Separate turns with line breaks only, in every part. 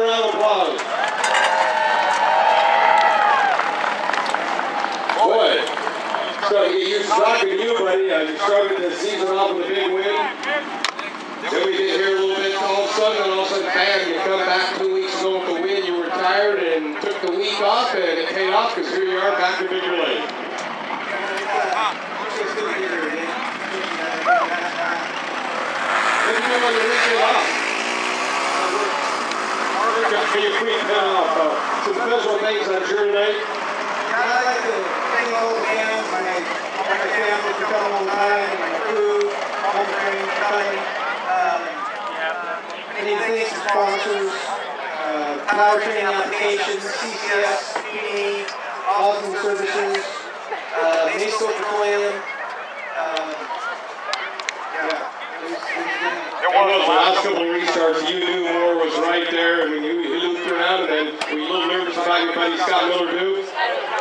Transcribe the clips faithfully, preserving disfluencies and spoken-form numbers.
round of applause. Boy, so you're talking to you, buddy. Uh, you started the season off with a big win. Then we get here a little bit all of a sudden, and all of a sudden, bam, you come back two weeks ago with the win. You were tired and took the week off, and it paid off because here you are back to Victor Lake. What are you doing on the weekend off? Can you quick cut off uh, some special things I'm sure tonight?
Yeah, I like to thank all the fans, my, my family for coming on time, and my crew, home training, coming. Um, I need to thank some sponsors, uh, powertrain applications, C C S, P D E, Austin Services, uh, Maso Petroleum. Um, yeah.
It was the last couple of restarts, you knew more was right there, and when you, you looked around, and then were you a little nervous about your buddy Scott Miller, too?
Uh,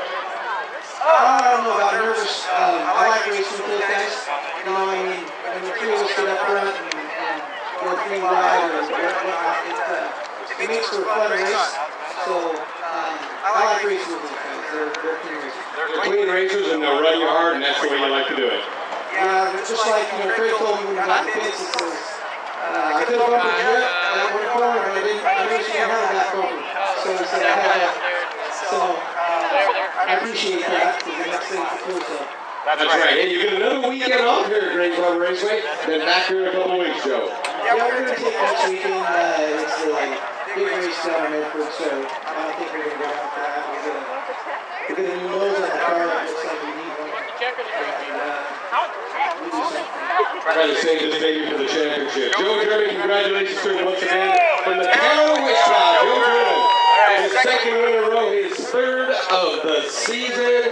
I don't know about nervous. Um, I like racing with those guys. You know, I mean, when the three of us get up front and, and go a clean ride or whatnot, it, uh, it makes for a fun race. So, um, I like racing with those guys. They're, they're clean racers.
They're clean racers, and they'll run you hard, and that's the way you like to do it.
Yeah, it's just like, you know, Craig told me when we got in the pits, he says, uh, I could have bumped a jet at one corner, but I didn't, I never seen him have that bumper. So he said, I had that. So, uh, I appreciate that, because the next thing for close up.
That's right. Hey, you get another weekend off here at Grange Harbor Raceway, then back here in a couple of weeks, Joe.
Yeah, we're going to take next weekend. Uh, it's the like, big race down in Medford, so I don't think we're going to go out for that. We're going to get a new nose on the car that looks like we need one. And, uh, we'll do something.
Try to save this baby for the championship. Joe German, congratulations to him once again from the town of Wichita. Joe German, his second win in a row, his third of the season.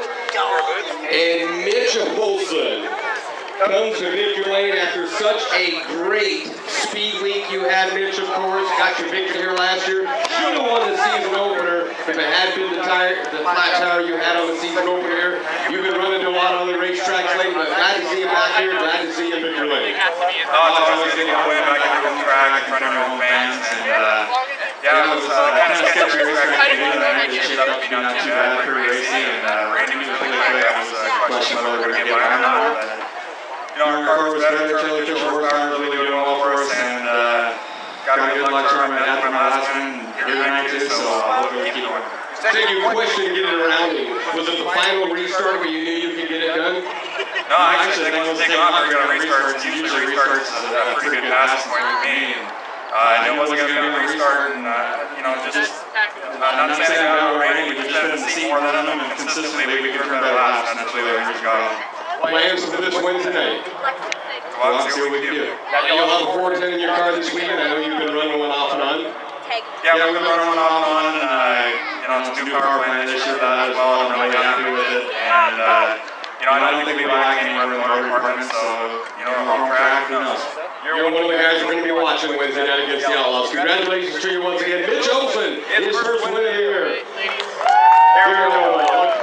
And Mitch Olson comes to Victor Lane after such a great speed week you had, Mitch, of course. Got your victory here last year. Should have won the season opener if it had been the tire, the flat tire you had on the season opener here. You've been running to a lot of other racetracks lately, but glad to see you back here. Glad to see you in Victor Lane.
Oh, it's always good to win back at the home track in front of your home fans. And, uh, yeah, it was uh, kind of sketchy race track at the beginning. I think it shaped up to be not too bad for racing. And uh, Randy was really quick. I was uh, questioning whether we're going to get by or not. But, you know, our car was better. Charlie Fisher horsepower really doing well for us. And uh, got a good luck charm after my last one. Here tonight, too. So I'll hopefully keep going.
So your question getting around it, was it the final restart where you knew you could get it done?
No, actually, I think once they go out, they're going to restart. Usually restarts is a pretty good passing point for me. And, uh, I knew it wasn't going to be a restart, and, uh, you know, just, uh, not saying that out Randy, we just had to see more than them, and consistently we could turn better laps, and that's the way the Rangers got them.
Plans for this Wednesday night?
Well, let's see what we can do.
You'll have a four ten in your car this weekend. I know you've been running one off and on.
Yeah, we've been running one off and on, and, uh, you know, it's a new power plant this year that as well. I'm really happy with it, and, uh, you know, I don't think we'll be lacking anywhere in the motor department, so, you know, home track, who knows?
You're one of the guys we're going to be watching Wednesday night against the Outlaws. Congratulations to you once again. Mitch Olson, his first win of the year. Here we go.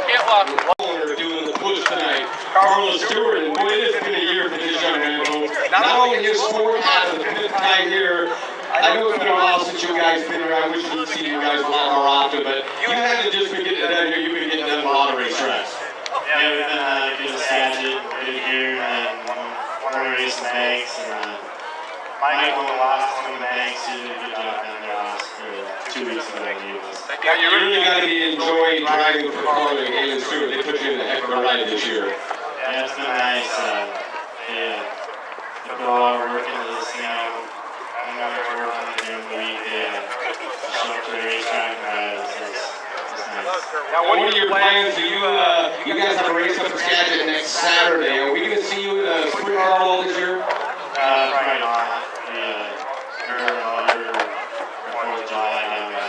We're doing the push tonight. Carlos Stewart, and boy, it has been a year for this young man. Not only his sport as the fifth time here, I know it's been a while since you guys have been here. I wish we'd see you guys a lot more often, but you haven't just been getting it done here. You've been getting it done a lot of racetracks.
Yeah, we've been uh, good Skagit, good here, and we're racing Banks, and uh, Michael lost on the Banks, he did a good job down there last uh, two weeks ago.
Yeah, you really got to be enjoying driving for Carly and Galen Stewart. They put you in a heck of a ride this year.
Yeah, it's been nice. Uh, yeah, they put a lot of work into this thing. I'm going to work on it during the week. They uh, show up to the racetrack and ride. It's, it's, it's nice.
Now, what are your plans? Do you, uh, you guys have a race up in Skagit next Saturday. Are we going to see you in a sprint car all this year?
Uh, probably not. Yeah, or under fourth of July down there.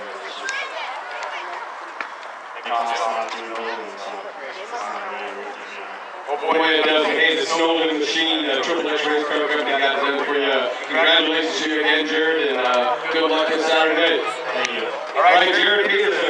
It costs a lot to build, so it's not really worth it.
Oh boy, it does. Hey, the Snowden machine, the Triple X Race Car Company got it done for you. Congratulations to you again, Jared, and uh, good luck this Saturday.
Thank you.
All right, Jared Peterson.